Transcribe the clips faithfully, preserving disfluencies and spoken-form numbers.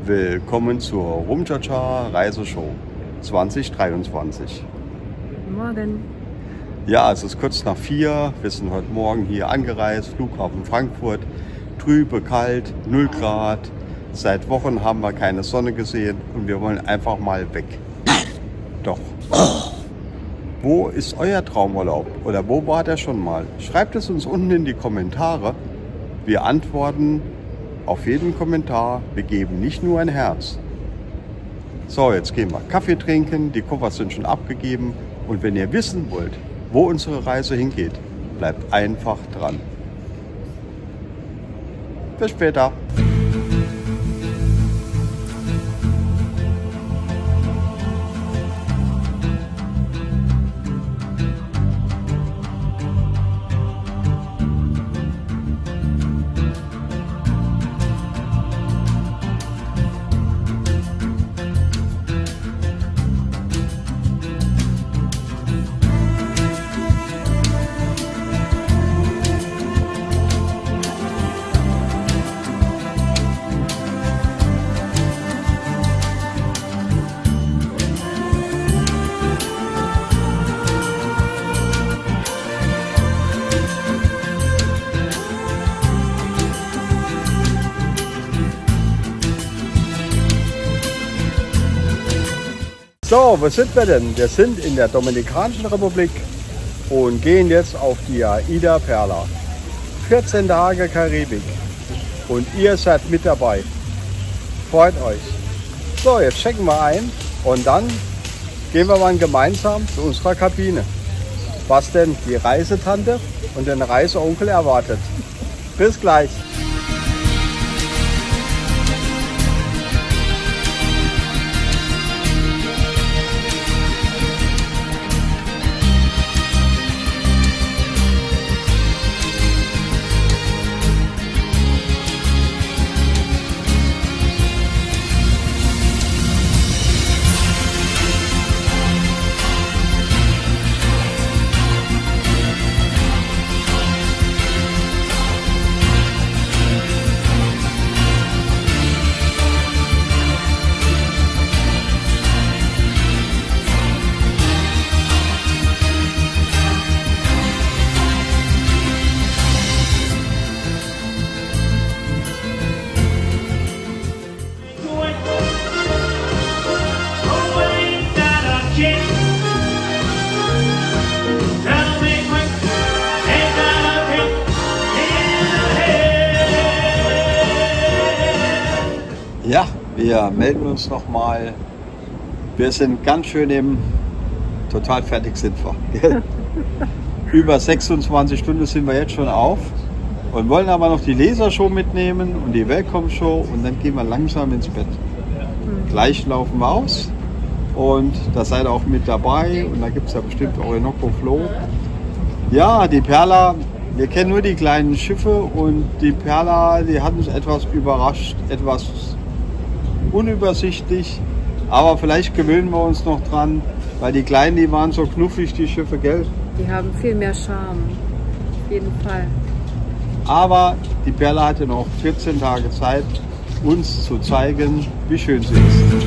Willkommen zur Rumtscha-Tscha Reiseshow zwanzig dreiundzwanzig. Morgen. Ja, es ist kurz nach vier. Wir sind heute Morgen hier angereist, Flughafen Frankfurt. Trübe, kalt, null Grad. Seit Wochen haben wir keine Sonne gesehen und wir wollen einfach mal weg. Doch. Wo ist euer Traumurlaub? Oder wo war der schon mal? Schreibt es uns unten in die Kommentare. Wir antworten auf jeden Kommentar. Wir geben nicht nur ein Herz. So, jetzt gehen wir Kaffee trinken. Die Koffer sind schon abgegeben. Und wenn ihr wissen wollt, wo unsere Reise hingeht, bleibt einfach dran. Bis später. So, wo sind wir denn? Wir sind in der Dominikanischen Republik und gehen jetzt auf die Aida Perla. vierzehn Tage Karibik und ihr seid mit dabei. Freut euch. So, jetzt checken wir ein und dann gehen wir mal gemeinsam zu unserer Kabine. Was denn die Reisetante und den Reiseonkel erwartet. Bis gleich. Ja, wir melden uns noch mal. Wir sind ganz schön im, total fertig sind wir. Über sechsundzwanzig Stunden sind wir jetzt schon auf und wollen aber noch die Lasershow mitnehmen und die Welcome-Show und dann gehen wir langsam ins Bett. Mhm. Gleich laufen wir aus und da seid ihr auch mit dabei und da gibt es ja bestimmt Orinoco Flow. Ja, die Perla, wir kennen nur die kleinen Schiffe und die Perla, die hat uns etwas überrascht, etwas unübersichtlich, aber vielleicht gewöhnen wir uns noch dran, weil die Kleinen, die waren so knuffig, die Schiffe, gell? Die haben viel mehr Charme, auf jeden Fall. Aber die Perla hatte noch vierzehn Tage Zeit, uns zu zeigen, wie schön sie ist.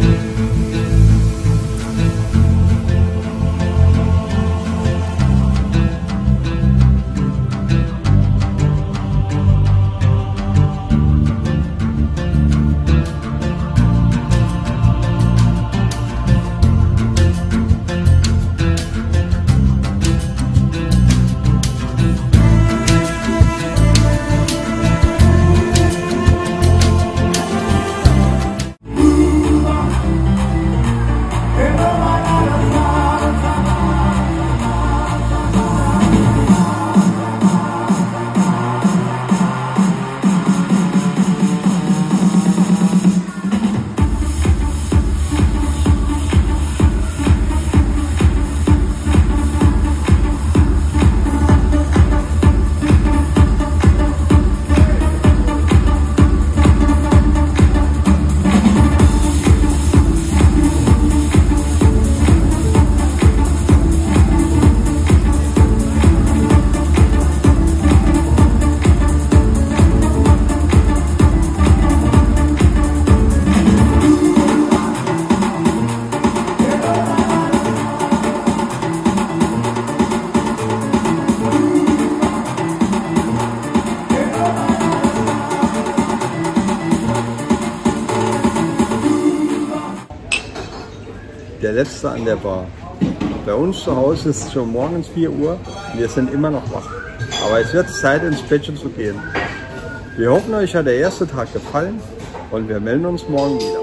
Letzte an der Bar. Bei uns zu Hause ist es schon morgens vier Uhr. Wir sind immer noch wach. Aber es wird Zeit, ins Bettchen zu gehen. Wir hoffen, euch hat der erste Tag gefallen und wir melden uns morgen wieder.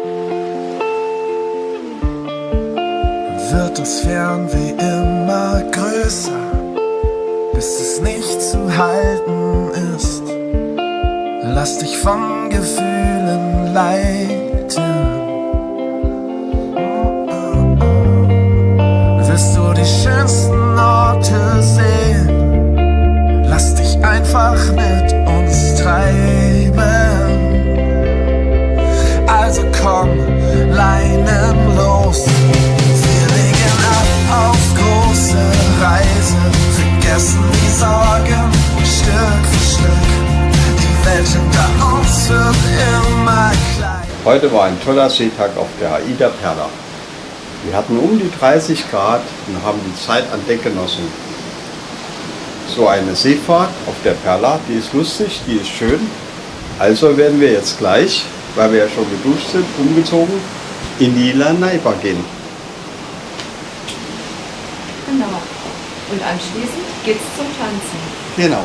Wird das Fernweh immer größer, bis es nicht zu halten ist. Lass dich von Gefühlen leiten. Wirst du die schönsten Orte sehen, lass dich einfach mit uns treiben. Also komm, Leinen los. Auf große Reise, vergessen die Sorgen Stück für Stück. Die Welt hinter uns wird immer klein. Heute war ein toller Seetag auf der Aida Perla. Wir hatten um die dreißig Grad und haben die Zeit an Deck genossen. So eine Seefahrt auf der Perla, die ist lustig, die ist schön. Also werden wir jetzt gleich, weil wir ja schon geduscht sind, umgezogen, in die Lanaiba gehen. Genau. Und anschließend geht's zum Tanzen. Genau.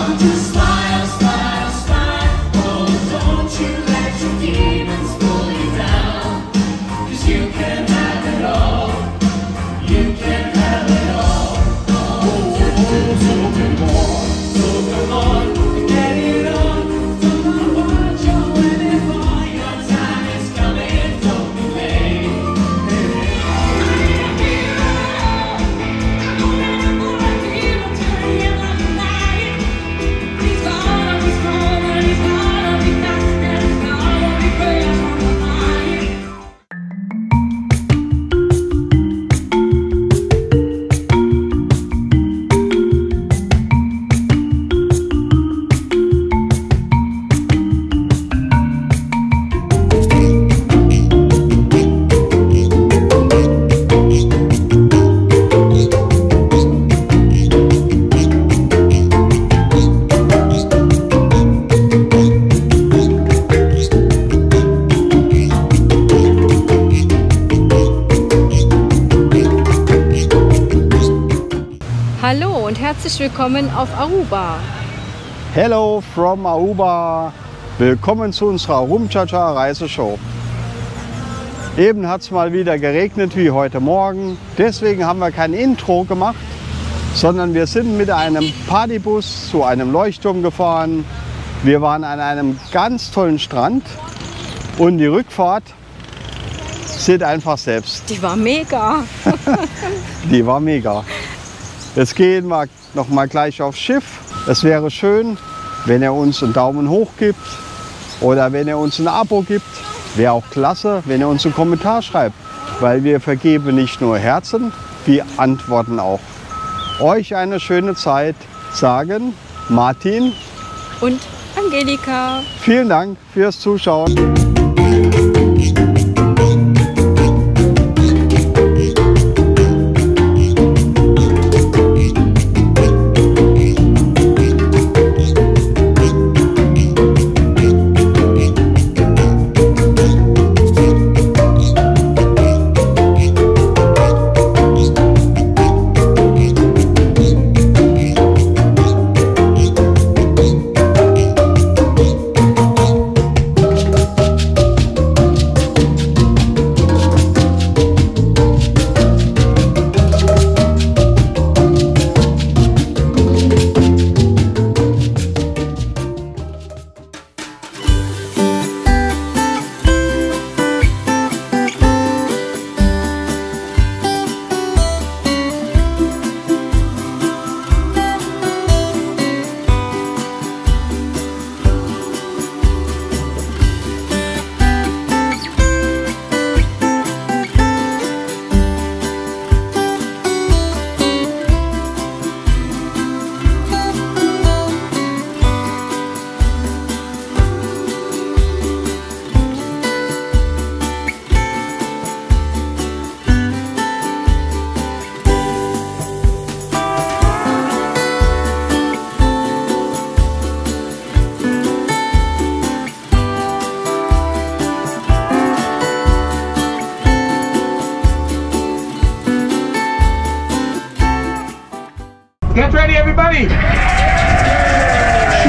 Hallo und herzlich willkommen auf Aruba. Hello from Aruba. Willkommen zu unserer Rumchacha Reiseshow. Eben hat es mal wieder geregnet wie heute Morgen. Deswegen haben wir kein Intro gemacht, sondern wir sind mit einem Partybus zu einem Leuchtturm gefahren. Wir waren an einem ganz tollen Strand und die Rückfahrt seht einfach selbst. Die war mega. Die war mega. Jetzt gehen wir noch mal gleich aufs Schiff. Es wäre schön, wenn ihr uns einen Daumen hoch gibt oder wenn ihr uns ein Abo gibt. Wäre auch klasse, wenn ihr uns einen Kommentar schreibt, weil wir vergeben nicht nur Herzen, wir antworten auch. Euch eine schöne Zeit, sagen Martin Und Angelika. Vielen Dank fürs Zuschauen.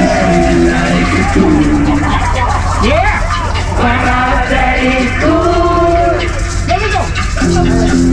Yeah! Here we go!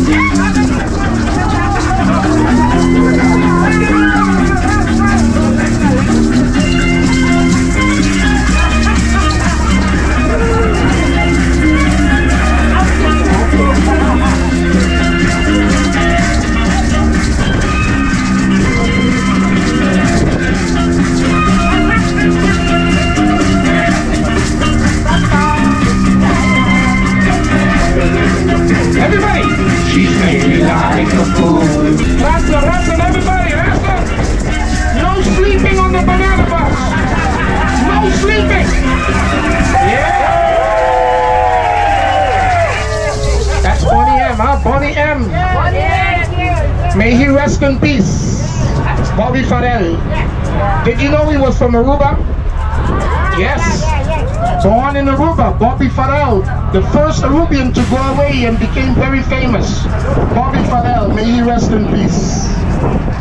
Everybody! She's made me like a fool. Rasta, Rasta, everybody, Rasta! No sleeping on the banana bus! No sleeping! Yeah! That's Bonnie M, huh? Bonnie M. May he rest in peace. Bobby Farrell. Did you know he was from Aruba? Yes. Born in Aruba, Bobby Farrell, the first Arubian to go away and became very famous. Bobby Farrell, may he rest in peace.